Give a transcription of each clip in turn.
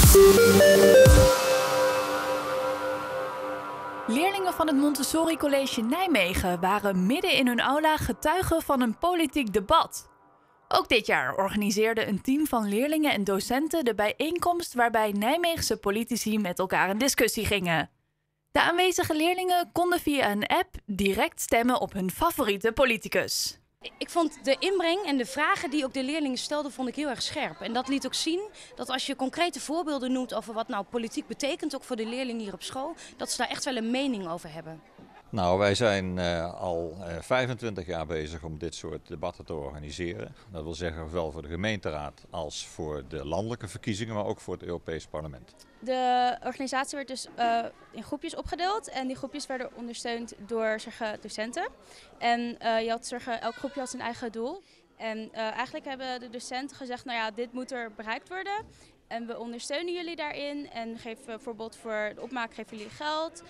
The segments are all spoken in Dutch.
Leerlingen van het Montessori College Nijmegen waren midden in hun aula getuige van een politiek debat. Ook dit jaar organiseerde een team van leerlingen en docenten de bijeenkomst waarbij Nijmeegse politici met elkaar in discussie gingen. De aanwezige leerlingen konden via een app direct stemmen op hun favoriete politicus. Ik vond de inbreng en de vragen die ook de leerlingen stelden, vond ik heel erg scherp. En dat liet ook zien dat als je concrete voorbeelden noemt over wat nou politiek betekent, ook voor de leerlingen hier op school, dat ze daar echt wel een mening over hebben. Nou, wij zijn al 25 jaar bezig om dit soort debatten te organiseren. Dat wil zeggen zowel voor de gemeenteraad als voor de landelijke verkiezingen, maar ook voor het Europees Parlement. De organisatie werd dus in groepjes opgedeeld en die groepjes werden ondersteund door docenten. En elk groepje had zijn eigen doel. En eigenlijk hebben de docenten gezegd, nou ja, dit moet er bereikt worden. En we ondersteunen jullie daarin en geven bijvoorbeeld voor de opmaak geven jullie geld.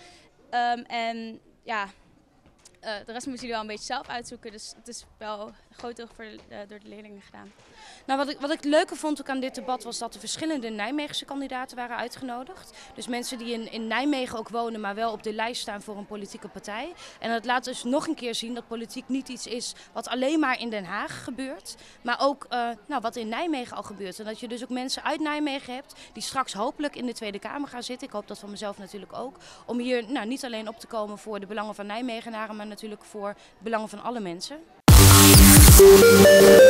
De rest moeten jullie wel een beetje zelf uitzoeken, dus het is wel een groot deel door de leerlingen gedaan. Nou, wat ik leuker vond ook aan dit debat was dat er verschillende Nijmeegse kandidaten waren uitgenodigd. Dus mensen die in Nijmegen ook wonen, maar wel op de lijst staan voor een politieke partij. En dat laat dus nog een keer zien dat politiek niet iets is wat alleen maar in Den Haag gebeurt, maar ook wat in Nijmegen al gebeurt. En dat je dus ook mensen uit Nijmegen hebt die straks hopelijk in de Tweede Kamer gaan zitten. Ik hoop dat van mezelf natuurlijk ook. Om hier niet alleen op te komen voor de belangen van Nijmegenaren, maar natuurlijk voor de belangen van alle mensen.